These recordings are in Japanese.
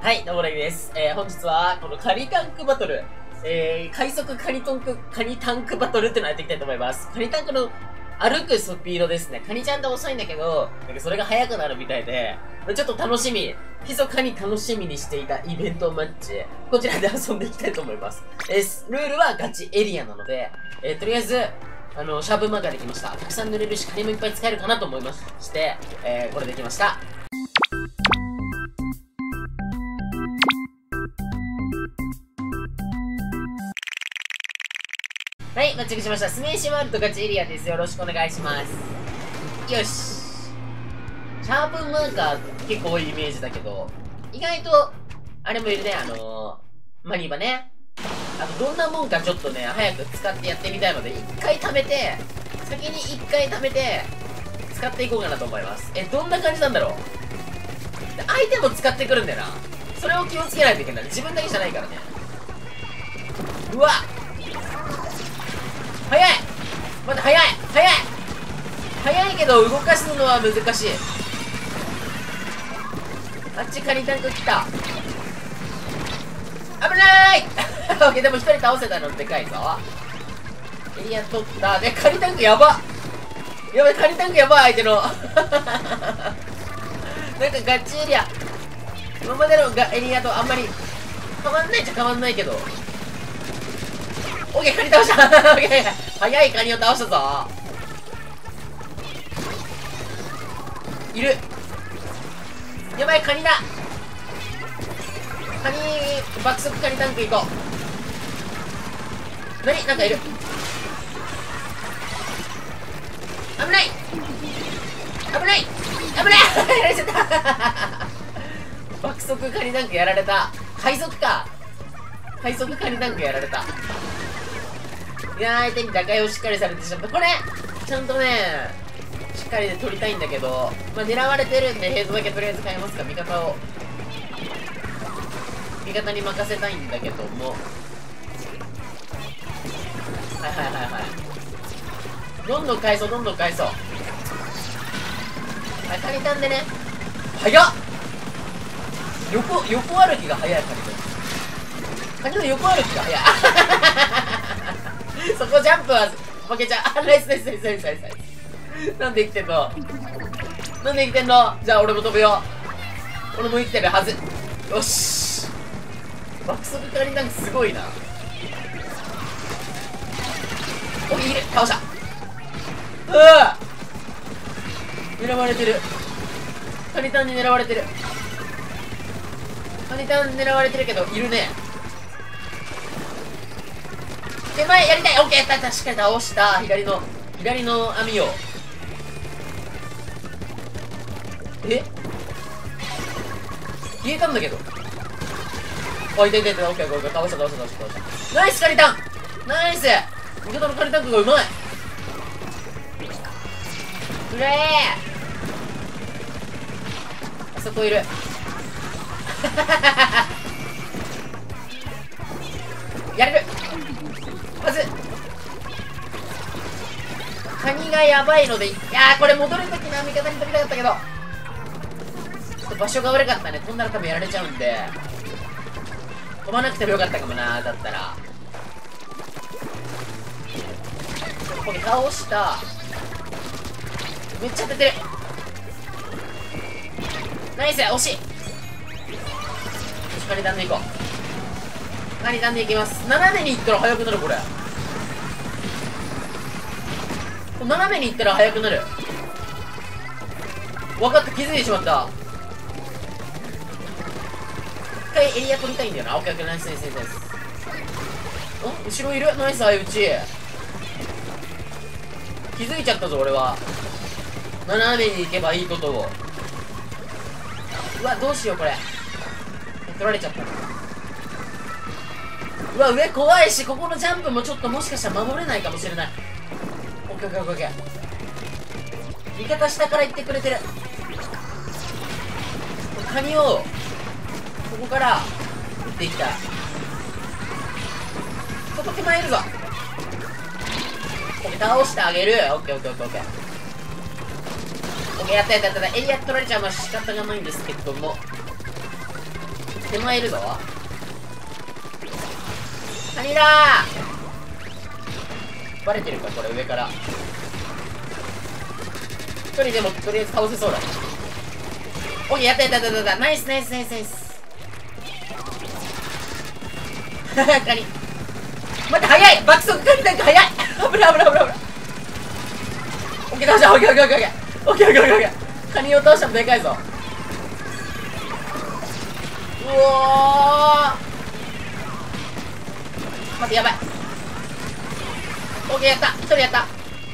はい、どうもレイです。本日は、このカニタンクバトル、快速カニタンクバトルってのをやっていきたいと思います。カニタンクの歩くスピードですね。カニちゃんって遅いんだけど、なんかそれが速くなるみたいで、ちょっと楽しみ、密かに楽しみにしていたイベントマッチ、こちらで遊んでいきたいと思います。ルールはガチエリアなので、とりあえず、シャープマーカーできました。たくさん塗れるし、カニもいっぱい使えるかなと思いまして、これできました。はい、マッチングしました。スメーシワールドガチエリアです。よろしくお願いします。よし。シャープマーカー結構多いイメージだけど、意外と、あれもいるね、マニバね。あと、どんなもんかちょっとね、早く使ってやってみたいので、一回貯めて、先に一回貯めて、使っていこうかなと思います。どんな感じなんだろう。相手も使ってくるんだよな。それを気をつけないといけない。自分だけじゃないからね。うわ早い待って、早いけど動かすのは難しい。あっちカニタンク来た。危ないオッケー、でも一人倒せたのでかいぞ。エリア取った。で、カニタンクやばやばい、カニタンクやばい相手のなんかガチエリア、今までのエリアとあんまり変わんないっちゃ変わんないけど、オッケー、カニ倒したオッケー、早いカニを倒したぞ。いる。やばい、カニだ。カニ、爆速カニタンク行こう。なんかいる。危ないやられちゃった爆速カニタンクやられた。海賊カニタンクやられた。いやー、相手に打開をしっかりされてしまった。これちゃんとねしっかりで取りたいんだけど、まあ、狙われてるんでヘイドだけとりあえず変えますか。味方に任せたいんだけども、はいどんどん返そうはい、カニタンでね、早っ。横歩きが速い。カニの横歩きが速いそこジャンプは負けちゃう。ナイス。なんで生きてんのじゃあ俺も飛ぶよ。俺も生きてるはず。よし、爆速カニタンクすごいな。おいる、倒した。狙われてる。カニタンに狙われてる。けどいるね。手前やりたい。オッケー、確かに倒した。左の網を。消えたんだけど。あ、いた。オッケー、倒した。ナイスカニタン。ナイス。味方のカニタンクがうまい。うれー。あそこいるやれるはず。カニがやばいので、いやー、これ戻るときな味方に飛びたかったけど、ちょっと場所が悪かったね。飛んだら多分やられちゃうんで、飛ばなくてもよかったかもな。だったらこれ倒した。めっちゃ当ててる。ナイス、惜しい。カニタンで行こう。カニタンで行きます。斜めに行ったら速くなる。これ斜めに行ったら速くなる。分かった、気づいてしまった。一回エリア取りたいんだよな。オッケー、ナイス。後ろいる。ナイス、相打ち。気づいちゃったぞ俺は。斜めに行けばいいことを。うわ、どうしようこれ。取られちゃった。うわ、上怖いし、ここのジャンプもちょっともしかしたら守れないかもしれない。オッケー。味方下から行ってくれてる。カニをここから撃っていきたい。ここ手前いるぞ。オッケー、倒してあげる。オッケー。オッケー、やった。エリア取られちゃうのは仕方がないんですけども、 手前いるぞ。カニだー。バレてるかこれ、上から一人でもとりあえず倒せそうだ。オッケー、やったやったやったやった。ナイスナイスナイスナイス。カニ待って、早い。爆速カニなんか早い。危ない危ない危ない危ない。オッケー、倒した。オッケーオッケーオッケーオッケーオッケーオッケーオッケーオッケー。カニを倒したのでかいぞ。うおー、待って、やばい。オッケー、やった。一人やった。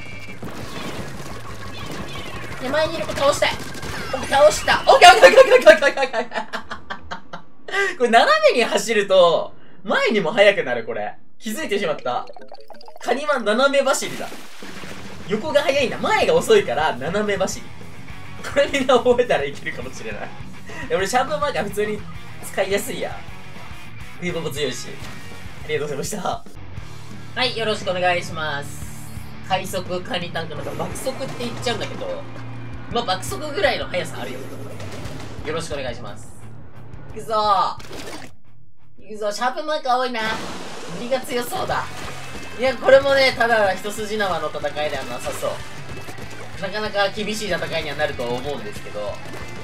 手前にいる子倒したい。オッケー、倒した。オッケーオッケーオッケーオッケーオッケーオッケーオッケー。これ斜めに走ると前にも速くなる。これ気づいてしまった。カニは斜め走りだ。横が速いんだ。前が遅いから斜め走り。これみんな覚えたらいけるかもしれない。俺シャープマーカー普通に使いやすいや。冬場も強いし。ありがとうございました。はい、よろしくお願いします。快速カニタンクなんか爆速って言っちゃうんだけど、まあ爆速ぐらいの速さあるよ。よろしくお願いします。いくぞー、いくぞ。シャープマーカー多いな。無理が強そうだ。いや、これもね、ただ一筋縄の戦いではなさそう。なかなか厳しい戦いにはなると思うんですけど。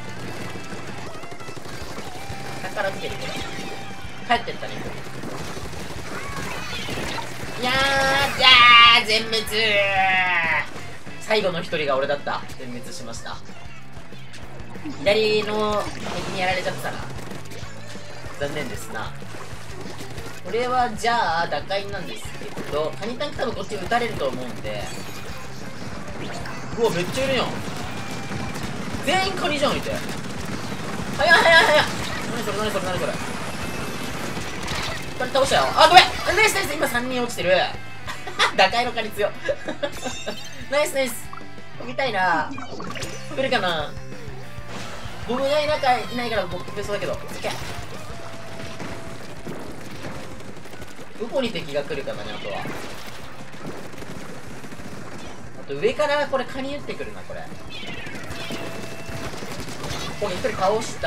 宝来てるけど帰ってったね。いやー、全滅。最後の一人が俺だった。全滅しました。左の敵にやられちゃってたな。残念ですな。これはじゃあ打開なんですけど、カニタンク多分こっち撃たれると思うんで。うわ、めっちゃいるやん。全員カニじゃん、いて。早い早い早い。何それ何それ何それ。これ倒したよ。あ、ごめん。ナイスナイス。今3人落ちてる。打開のカニ強。ナイスナイス。飛びたいな。来るかな。僕がいないから僕飛べそうだけど。どこに敵が来るかだね。あとはあと上からこれカニ撃ってくるな。これここに1人倒した。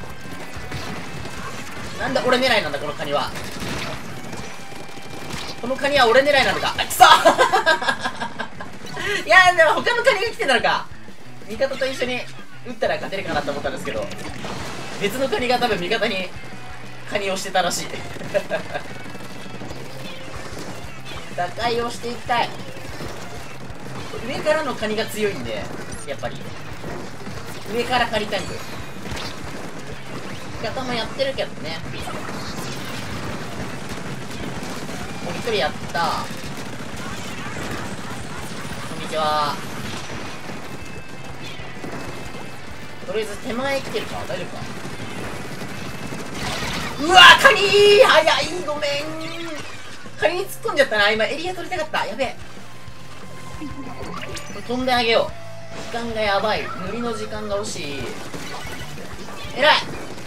なんだ俺狙いなんだこのカニは。このカニは俺狙いなのか。あ、くそいやー、でも他のカニが来てたのか。味方と一緒に撃ったら勝てるかなと思ったんですけど、別のカニが多分味方にカニをしてたらしい。打開をしていきたい。上からのカニが強いんで、やっぱり上からカニタンク味方もやってるけどね。もう一人やった。こんにちは。とりあえず手前来てるか。大丈夫か。うわー、カニー早い。ごめん、カニに突っ込んじゃったな。今エリア取りたかった。やべえ。これ飛んであげよう。時間がやばい。塗りの時間が惜しい。えらい。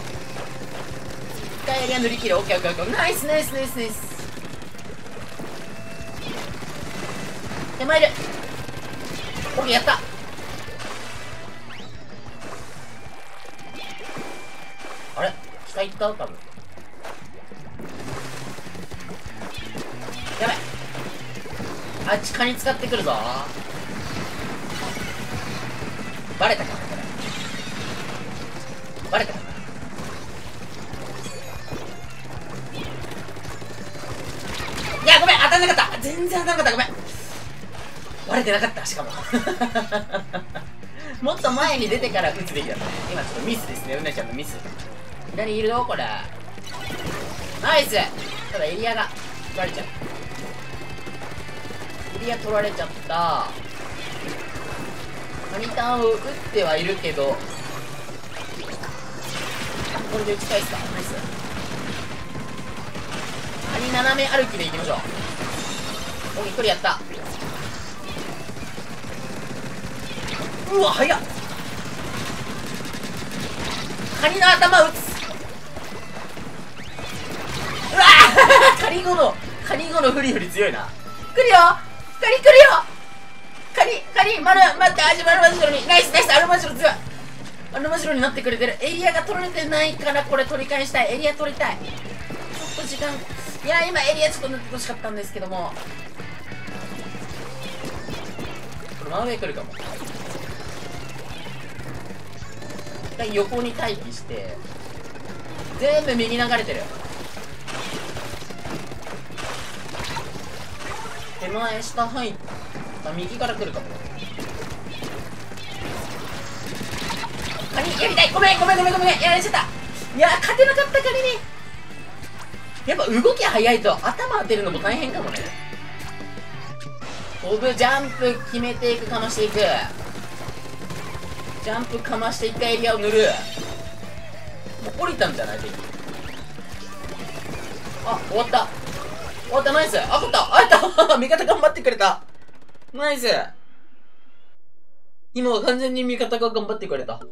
一回エリア塗り切る。オッケーオッケーオッケー。ナイスナイスナイスナイス。手前いる。オッケー、やった。あれ下行った多分。やばい。あっちカニ使ってくるぞ。バレたかなこれ。バレたかな。いや、ごめん、当たんなかった。全然当たんなかった。ごめん、バレてなかった。しかももっと前に出てから撃つべきだったね。今ちょっとミスですね。うなちゃんのミス。左いるよこれ。ナイス。ただエリアが取られちゃう。エリア取られちゃった。カニタンを撃ってはいるけど、これで打ち返すか。ナイス。カニ斜め歩きでいきましょう。お、1人やった。うわ、早っ。カニの頭打つ。うわーカニ後のフリフリ強いな。来るよ、カニ来るよ。カニ、待って、アジマルマジロに。ナイスナイス、アルマジロ強い。 あの真白になってくれてる。エリアが取られてないからこれ取り返したい。エリア取りたい。ちょっと時間、いや今エリアちょっと塗ってほしかったんですけども、これ真上来るかも。横に待機して全部右流れてる。手前下入った右から来るかも。カニやりたい。ごめんやられちゃった。いや勝てなかった。カニにやっぱ動き早いと頭当てるのも大変かもね。飛ぶジャンプ決めていく、かましていく。ジャンプかまして一回エリアを塗る。もう降りたんじゃない敵。あ、終わった。終わった、ナイス。あ、勝った。あった味方頑張ってくれた。ナイス。今は完全に味方が頑張ってくれた。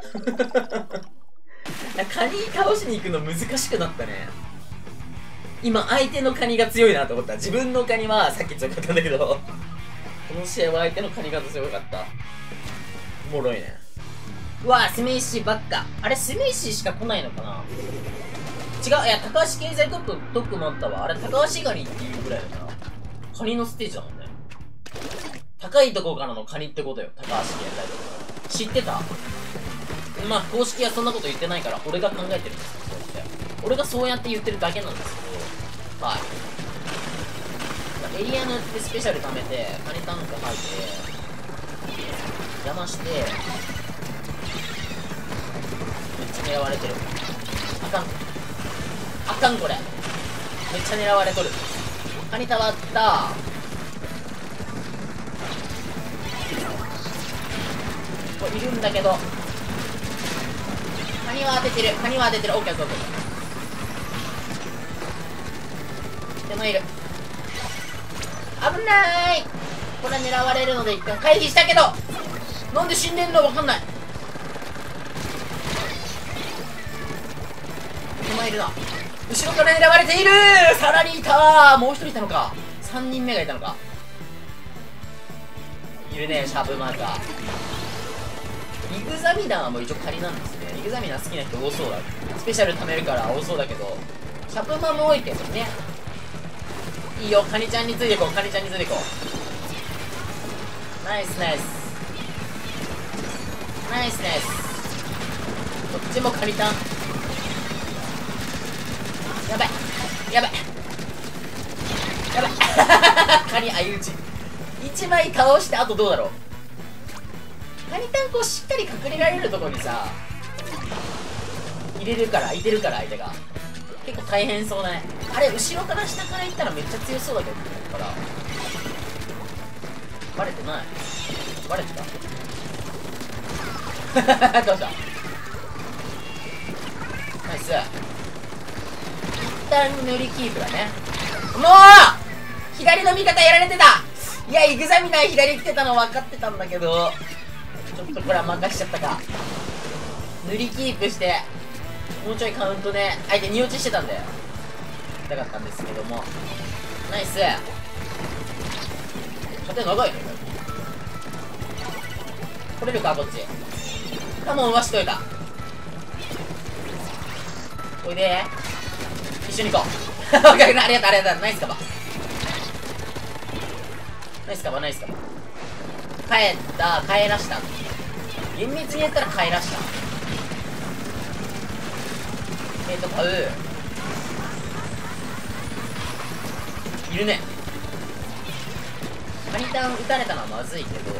カニ倒しに行くの難しくなったね。今相手のカニが強いなと思った。自分のカニはさっき強かったんだけど、この試合は相手のカニが強かった。おもろいね。うわ、酢飯ばっか。あれ、酢飯しか来ないのかな。違う、いや、高橋経済トップもあったわ。あれ、高橋ガニっていうぐらいだから。カニのステージだもんね。高いところからのカニってことよ、高橋経済トップ。知ってた？まあ、公式はそんなこと言ってないから、俺が考えてるんですよ、そうやって。俺がそうやって言ってるだけなんですけど、はい。エリア塗ってスペシャル貯めて、カニタンク入って、邪魔して、めっちゃ狙われてる。あかん。あかんこれ。めっちゃ狙われとる。カニたわった。これいるんだけど。カニは当ててる。カニは当ててる。オッケーオッケーオッケー。手前いる。危ない。これは狙われるので一回回避したけど、なんで死んでんのわかんない。手前いるな。後ろから狙われている。さらにいた。もう一人いたのか。3人目がいたのか。いるね、シャープマーカー。イグザミナーも一応仮なんですね。イグザミナー好きな人多そうだ。スペシャル貯めるから多そうだけど、シャープマも多いけどね。いいよ、カニちゃんについていこう。カニちゃんについていこう。ナイスナイスナイスナイス。こっちもカニタン。やばいやばいやばいカニ相打ち。1枚倒して、あとどうだろう。カニタンこうしっかり隠れられるところにさ入れるから、いてるから相手が結構大変そうだね。あれ後ろから下から行ったらめっちゃ強そうだけどからバレてない。バレてたどうした。ナイス。一旦塗りキープだね。もう左の味方やられてた。いや、イグザミナー左来てたの分かってたんだけど、ちょっとこれは任しちゃったか。塗りキープしてもうちょいカウントで相手2落ちしてたんで痛かったんですけども、ナイス。射程長いね。来れるかこっち。カモンはしといた。おいで一緒に行こうありがとうありがとう。ナイスカバナイスカバナイスカバ。帰らした。厳密に言ったら帰らした。買う。いるね。カニタン撃たれたのはまずいけど、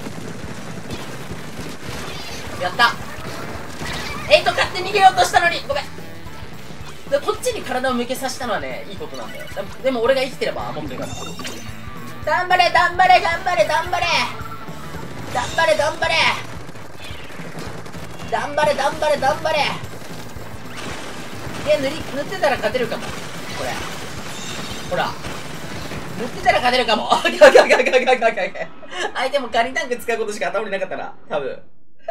やった。勝手に逃げようとしたのにごめん。でこっちに体を向けさせたのはね、いいことなんだよ。でも俺が生きてればもっとよかった。頑張れ頑張れ頑張れ頑張れ頑張れ頑張れ頑張れ頑張れ頑張れ。いや、塗ってたら勝てるかも。これほら塗ってたら勝てるかも。相手もカニタンク使うことしか頭になかったら多分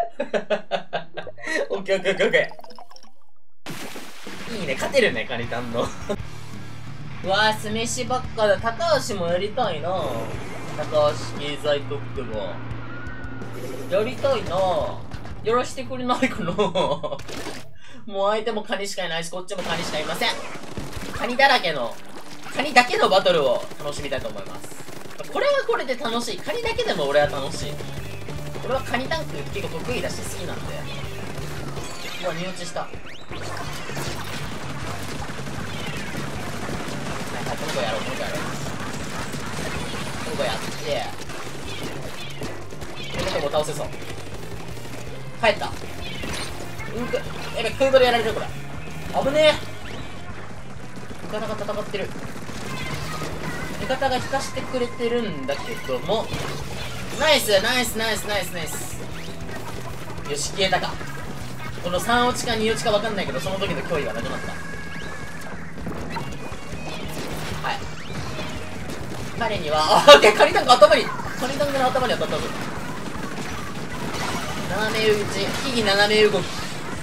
オッケーオッケーオッケーオッケー。いいね、勝てるねカニタンのうわー、酢飯ばっかだ。高橋もやりたいな。高橋経済特区もやりたいな。 よろしてくれないかなもう相手もカニしかいないし、こっちもカニしかいません。カニだらけの、カニだけのバトルを楽しみたいと思います。これはこれで楽しい。カニだけでも俺は楽しい。俺はカニタンク結構得意だし好きなんで。うわ、身落ちした。はいはい、この子やろう、この子やろう。この子やって、この子も倒せそう。帰った。うんく、やべ、空洞でやられるこれ。危ねえ。味方が戦ってる。味方が引かしてくれてるんだけども、ナイスナイスナイスナイスナイス。よし、消えたか。この3落ちか2落ちか分かんないけど、その時の脅威がなくなった。はい、彼には、あっ、カニタンク頭に、カニタンクの頭に当たったぞ。斜め打ち、木々斜め動き、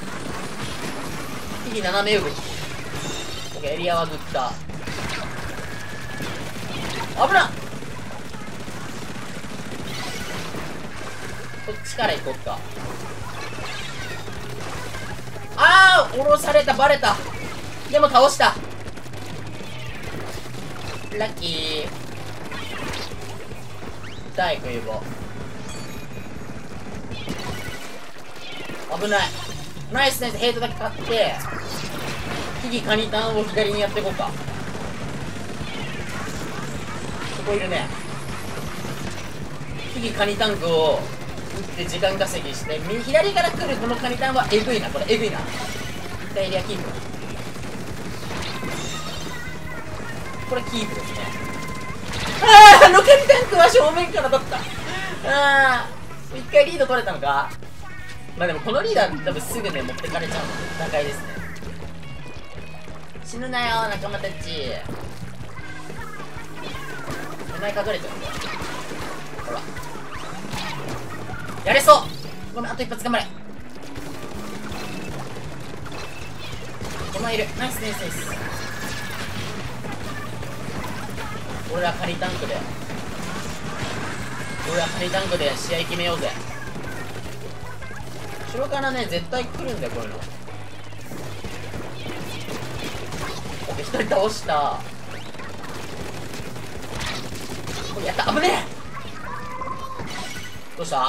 木々斜め動き。オッケー、エリアはグッター。危なっ。こっちから行こっか。ああ、降ろされた、バレた。でも倒した。ラッキー。痛い、冬棒。危ない。ナイスナイス、ヘイトだけ買って、木々カニタンを左にやっていこうか。そこいるね。木々カニタンクを打って時間稼ぎして、左から来るこのカニタンはエグいな、これエグいな。一回エリアキープ。これキープですね。ああ、あのカニタンクは正面からだった。ああ、一回リード取れたのか。まあでもこのリーダー多分すぐね持ってかれちゃうので段階ですね。死ぬなよ仲間たち。手前隠れちゃうんだよ。ほらやれそう。ごめん、あと一発頑張れ。手前いる。ナイスナイスナイス。俺らカニタンクで試合決めようぜ。後ろからね絶対来るんだよこういうの。オッケー、1人倒した。これやった。危ねえ。どうした。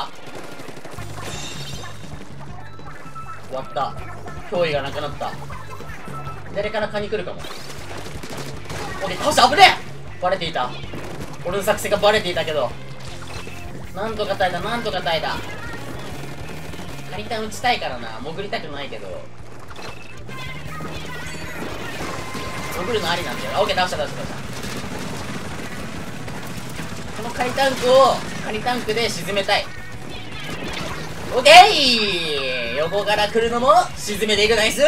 終わった。脅威がなくなった。誰からカニ来るかも。オッケー、倒した。危ねえ。バレていた。俺の作戦がバレていたけど、なんとか耐えた、なんとか耐えた。カニタン打ちたいからな。潜りたくないけど潜るのありなんだよ。あ、オッケー、倒した倒した倒した。このカニタンクをカニタンクで沈めたい。オッケー、横から来るのも沈めていく。ナイス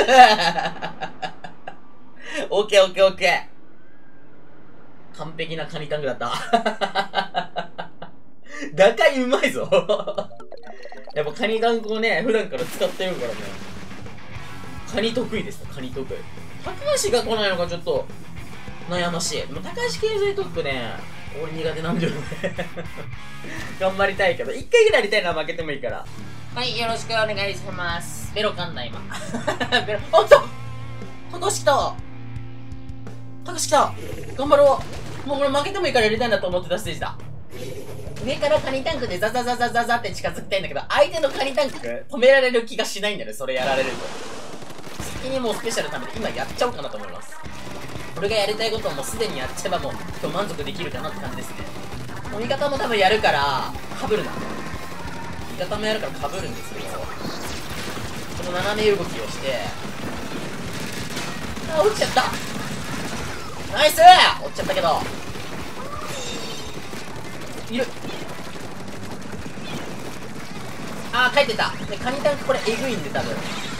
オッケーオッケーオッケー。完璧なカニタンクだった打開うまいぞやっぱカニタンクをね普段から使ってるからね。カニ得意です。カニ得意。高橋が来ないのがちょっと悩ましい。でも高橋経済トップね俺苦手なんだよね頑張りたいけど1回ぐらいやりたいのは負けてもいいから。はい、よろしくお願いします。ベロ噛んだ今ベロ、おっと高橋来た。高橋来た。頑張ろう。もうこれ負けてもいいからやりたいなと思ってたステージだ。上からカニタンクでザザザザザザって近づきたいんだけど、相手のカニタンク止められる気がしないんだよね。それやられると先にもうスペシャルのためで今やっちゃおうかなと思います。俺がやりたいことをもうすでにやっちゃえばもう今日満足できるかなって感じですね。もう味方も多分やるからかぶるな。味方もやるからかぶるんですけど、この斜め動きをしてあ、落ちちゃった。ナイス。落ちちゃったけどいる。あー、帰ってた。でカニタンクこれエグいんで多分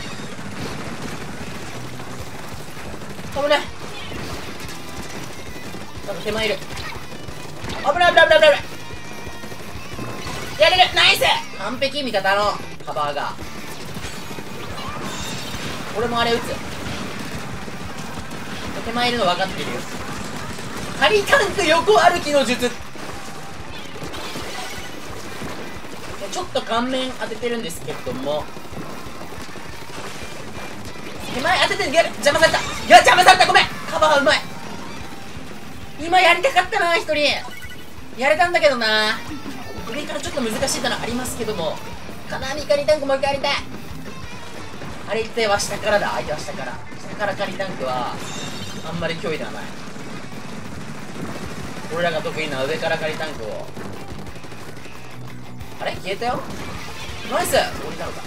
危ない。多分手前いる。危ない危ない危ない危ない。やれる。ナイス。完璧。味方のカバーが。俺もあれ撃つ。手前いるの分かってるよ。カニタンク横歩きの術。ちょっと顔面当ててるんですけども手前当てて、邪魔された。いや、邪魔された。ごめん。カバーうまい。今やりたかったな、一人。やれたんだけどな。上からちょっと難しいのありますけども。金網カニタンクもう一回やりたい。あれっては下からだ。相手は下から。下からカニタンクは、あんまり脅威ではない。俺らが得意な上からカニタンクを。あれ消えたよ。ナイス。降りたのか。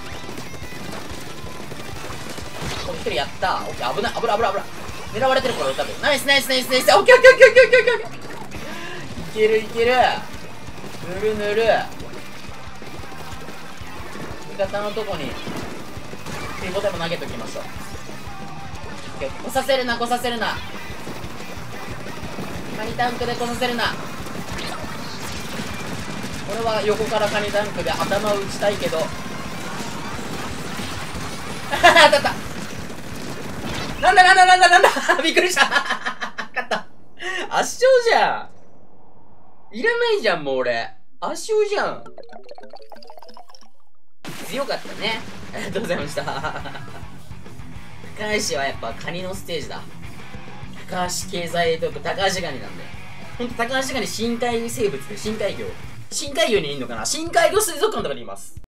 これ一人やった。オッケー、危ない、危ない、危ない、危ない。狙われてるこれ多分。ナイス、ナイス、ナイス、ナイス。オッケー、オッケー、オッケー、オッケー、オッケー、オッケー。いける、いける。ぬるぬる。味方のとこにピボタも投げときましょう。オッケー、来させるな、来させるな。カニタンクで来させるな。俺は横からカニタンクで頭を打ちたいけど当たった。なんだなんだなんだなんだびっくりした勝った。圧勝じゃん。いらないじゃん、もう俺。圧勝じゃん。強かったね。ありがとうございました。高橋はやっぱカニのステージだ。高橋経済と高橋ガニなんで。ほんと高橋ガニ深海生物で深海魚。深海魚にいんのかな。深海魚水族館とかにいます。